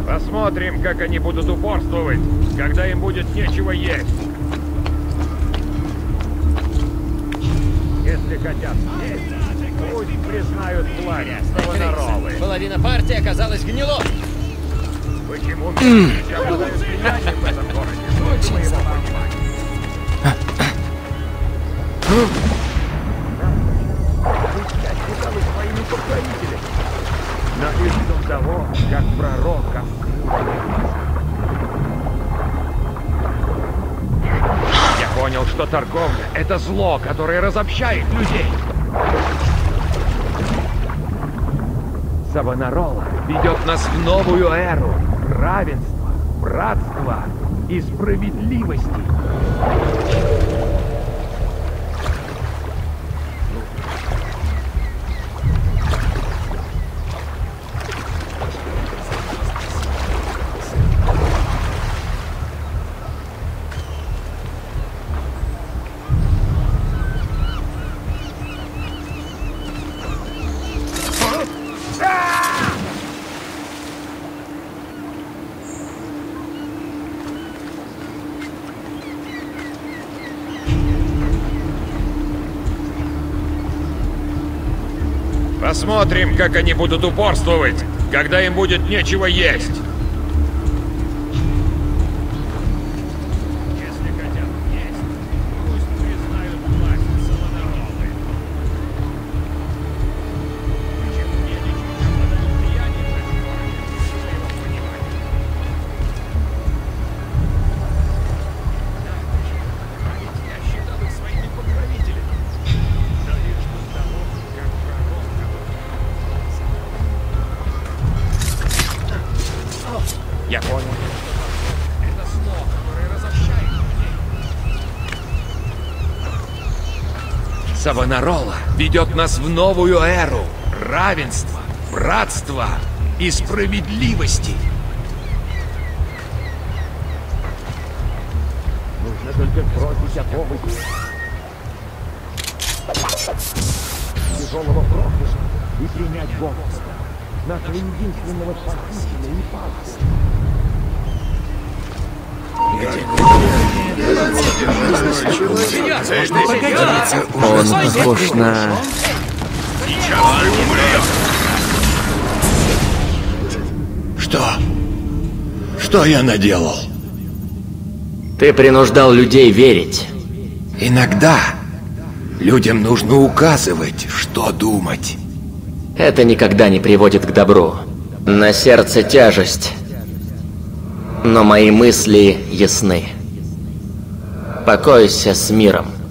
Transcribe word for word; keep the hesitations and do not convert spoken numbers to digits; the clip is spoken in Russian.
Посмотрим, как они будут упорствовать, когда им будет нечего есть. Если хотят есть, пусть признают власть Савонаролы. Половина партии оказалась гнилой. Почему меня обладают влиянием в этом городе? Очень моего понимания. Вы стали своими покровителями. Напишем того, как пророк открыл. Я понял, что торговля — это зло, которое разобщает людей. Савонарола ведет нас в новую эру равенства, братства и справедливости. Посмотрим, как они будут упорствовать, когда им будет нечего есть. Если хотят есть, пусть признают власть Савонаролы. Чем мне лично обладают влиянием в этом городе, своего понимания. А ведь я считал их своими покровителями. Но лишь до того, как пророк. Я понял. Это зло, которое разобщает людей. Савонарола ведет нас в новую эру равенства, братства и справедливости. Нужно только просить о помощи. Тяжелого прошлого и принять Бога, нашего единственного спасителя и пастыря. Он похож на... Что? Что я наделал? Ты принуждал людей верить. Иногда людям нужно указывать, что думать. Это никогда не приводит к добру. На сердце тяжесть. Но мои мысли ясны. Покойся с миром.